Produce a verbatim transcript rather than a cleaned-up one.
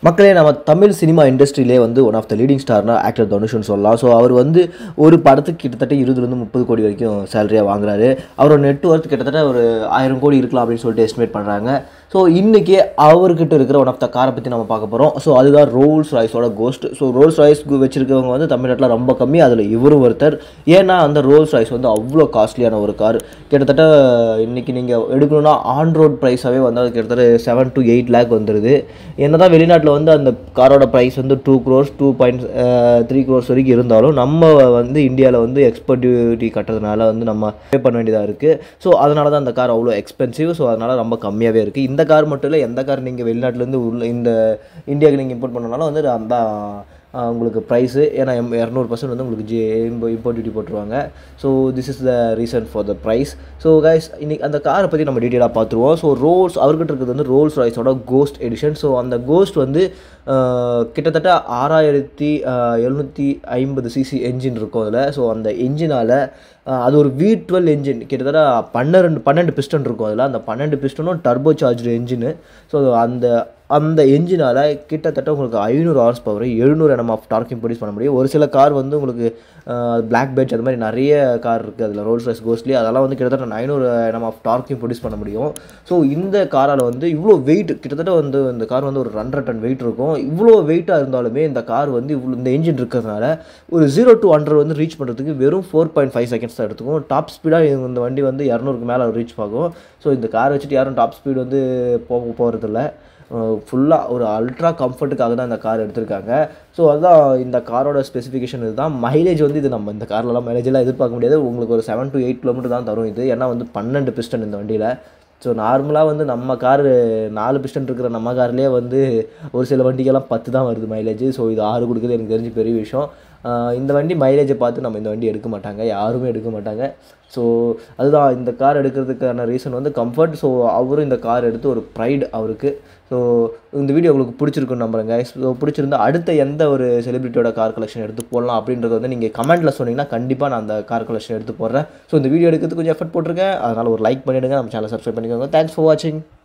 மக்களே நம்ம தமிழ் சினிமா இண்டஸ்ட்ரியிலே வந்து ஒன் ஆஃப் த லீடிங் ஸ்டார்னா ஆக்டர் தனுஷ்னு சொல்லலாம். ஸோ அவர் வந்து ஒரு படத்துக்கு கிட்டத்தட்ட இருபதுலேருந்து முப்பது கோடி வரைக்கும் சேலரியாக வாங்குறாரு. அவரோட நெட் ஒர்த் கிட்டத்தட்ட ஒரு ஆயிரம் கோடி இருக்கலாம் அப்படின்னு சொல்லிட்டு எஸ்டிமேட் பண்ணுறாங்க. ஸோ இன்றைக்கி அவர்கிட்ட இருக்கிற ஒன் ஆஃப் த காரை பற்றி நம்ம பார்க்க போகிறோம். ஸோ அதுதான் ரோல்ஸ் ராய்ஸோட கோஸ்ட். ஸோ ரோல்ஸ் ராய்ஸ் வச்சிருக்கவங்க வந்து தமிழ்நாட்டில் ரொம்ப கம்மி, அதில் இவரும் ஒருத்தர். ஏன்னா அந்த ரோல்ஸ் ராய்ஸ் வந்து அவ்வளோ காஸ்ட்லியான ஒரு கார். கிட்டத்தட்ட இன்றைக்கி நீங்கள் எடுக்கணும்னா ஆன் ரோட் ப்ரைஸாகவே வந்து அது கிட்டத்தட்ட செவன் டு எயிட் லேக் வந்துடுது. என்ன தான் வெளிநாட்டில் வந்து அந்த காரோட ப்ரைஸ் வந்து two crores two point three crores வரைக்கும் இருந்தாலும் நம்ம வந்து இந்தியாவில் வந்து எக்ஸ்போர்ட் டியூட்டி கட்டுறதுனால வந்து நம்ம பே பண்ண வேண்டியதாக இருக்குது. ஸோ அதனால தான் அந்த கார் அவ்வளோ எக்ஸ்பென்சிவ். ஸோ அதனால் ரொம்ப கம்மியாகவே இருக்குது. இந்த கார் மட்டும் இல்லை, எந்த கார் நீங்கள் வெளிநாட்டிலேருந்து உள்ள இந்த இந்தியாவுக்கு நீங்கள் இம்போர்ட் பண்ணனாலும் வந்து அந்த உங்களுக்கு ப்ரைஸு ஏன்னா எம் இரநூறு பர்சன்ட் வந்து உங்களுக்கு ஜி இம்போர்ட் டியூட்டி போட்டுருவாங்க. So this is the reason for the price. So guys இன்றைக்கி அந்த காரை பற்றி நம்ம டீட்டெயிலாக பார்த்துருவோம். ஸோ ரோல்ஸ் அவர்கிட்ட இருக்கிறது வந்து ரோல்ஸ் ராய்ஸோட கோஸ்ட் எடிஷன். ஸோ அந்த கோஸ்ட் வந்து கிட்டத்தட்ட ஆறாயிரத்தி எழுநூற்றி ஐம்பது சிசி என்ஜின் இருக்கும் அதில். ஸோ அந்த என்ஜினால் அது ஒரு வி டுவெல் என்ஜின், கிட்டத்தட்ட பன்னெண்டு பன்னெண்டு பிஸ்டன் இருக்கும் அதில். அந்த பன்னெண்டு பிஸ்டனும் டர்போ சார்ஜ்டு என்ஜினு. ஸோ அந்த அந்த என்ஜினால் கிட்டத்தட்ட உங்களுக்கு ஐநூறு ஹார்ஸ் பவர் எழுநூறு என்எம் ஆஃப் டார்க்கிங் ப்ரொடியூஸ் பண்ண முடியும். ஒரு சில கார் வந்து உங்களுக்கு பிளாக் பெஞ்ச் அது மாதிரி நிறைய கார் இருக்குது அதில் ரோல்ஸ் ராய்ஸ் கோஸ்ட்லி, அதெல்லாம் வந்து கிட்டத்தட்ட ஐநூறு என்எம் ஆஃப் டார்க்கிங் ப்ரொடியூஸ் பண்ண முடியும். ஸோ இந்த காரால் வந்து இவ்வளோ வெயிட், கிட்டத்தட்ட வந்து இந்த கார் வந்து ஒரு ரெண்டரை டன் வெயிட் இருக்கும். இவ்வளோ வெயிட்டாக இருந்தாலுமே இந்த கார் வந்து இவ்வளோ இந்த என்ஜின் இருக்கிறதுனால ஒரு ஜீரோ டு ஹண்ட்ரட் வந்து ரீச் பண்ணுறதுக்கு வெறும் ஃபோர் பாயிண்ட் ஃபைவ் செகண்ட்ஸ் தான் எடுத்துக்கும். டாப் ஸ்பீடாக இந்த வண்டி வந்து இரநூறுக்கு மேலே ரீச் ஆகும். ஸோ இந்த கார் வச்சுட்டு யாரும் டாப் ஸ்பீடு வந்து போக போகிறதில்ல. ஃபுல்லாக ஒரு அல்ட்ரா கம்ஃபர்ட்டுக்காக தான் இந்த கார் எடுத்திருக்காங்க. ஸோ அதுதான் இந்த காரோட ஸ்பெசிஃபிகேஷன். இதுதான் மைலேஜ் வந்து இது நம்ம இந்த கார்லலாம் மைலேஜெல்லாம் எதிர்பார்க்க முடியாது. உங்களுக்கு ஒரு செவன் டு எயிட் கிலோமீட்டர் தான் தரும் இது. ஏன்னா வந்து பன்னெண்டு பிஸ்டன் இந்த வண்டியில். ஸோ நார்மலாக வந்து நம்ம கார் நாலு பிஸ்டன் இருக்கிற நம்ம கார்லேயே வந்து ஒரு சில வண்டிக்கெல்லாம் பத்து தான் வருது மைலேஜ். ஸோ இது ஆறு கொடுக்குறது எனக்கு தெரிஞ்சு பெரிய விஷயம். இந்த வண்டி மைலேஜை பார்த்து நம்ம இந்த வண்டி எடுக்க மாட்டாங்க, யாருமே எடுக்க மாட்டாங்க. ஸோ அதுதான் இந்த கார் எடுக்கிறதுக்கான ரீசன் வந்து கம்ஃபர்ட். ஸோ அவரும் இந்த கார் எடுத்து ஒரு ப்ரைடு அவருக்கு. ஸோ இந்த வீடியோ உங்களுக்கு பிடிச்சிருக்குன்னு நம்புறேங்க. ஸோ பிடிச்சிருந்தா அடுத்த எந்த ஒரு செலிபிரிட்டியோட கார் கலெக்ஷன் எடுத்து போடலாம் அப்படின்றத வந்து நீங்கள் கமெண்ட்டில் சொன்னீங்கன்னா கண்டிப்பாக நான் அந்த கார் கலெக்ஷன் எடுத்து போடுறேன். ஸோ இந்த வீடியோ எடுக்கிறதுக்கு கொஞ்சம் எஃபர்ட் போட்டிருக்கேன், அதனால் ஒரு லைக் பண்ணிவிடுங்க, நம்ம சேனலை சப்ஸ்கிரைப் பண்ணிக்கோங்க. தேங்க்ஸ் ஃபார் வாட்சிங்.